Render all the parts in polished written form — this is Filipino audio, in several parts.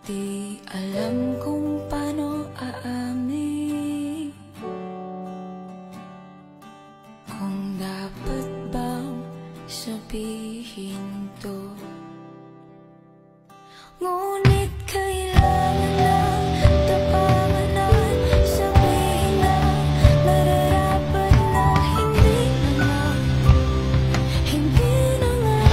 Di alam kung paano aamin, kung dapat bang sabihin to. Ngunit kailangan lang tapanganan, sabihin na nararapat na hindi na nga.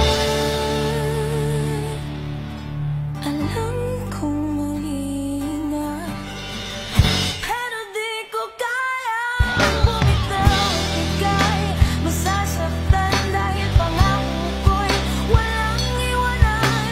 Alam kong mali na, pero di ko kaya bumitaw at bigay. Masasaktan dahil pangako ko'y walang iwanan.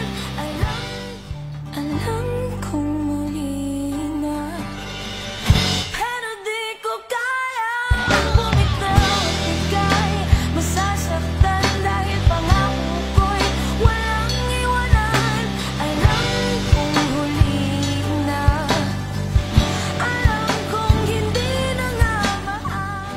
Alam kong mali na, pero di ko kaya bumitaw at bigay. Masasaktan dahil pangako ko'y walang iwanan. Alam kong huli na, alam kong hindi na nga mahal.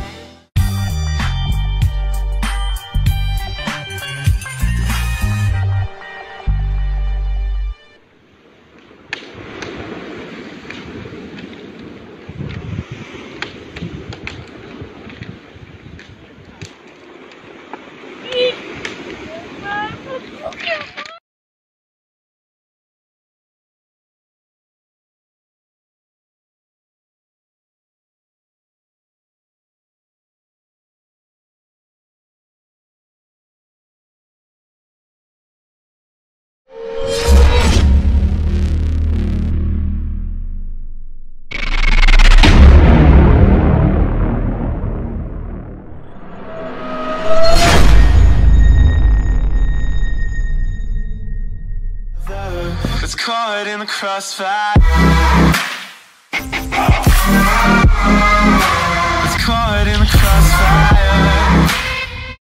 It's caught in the crossfire. It's caught in the crossfire.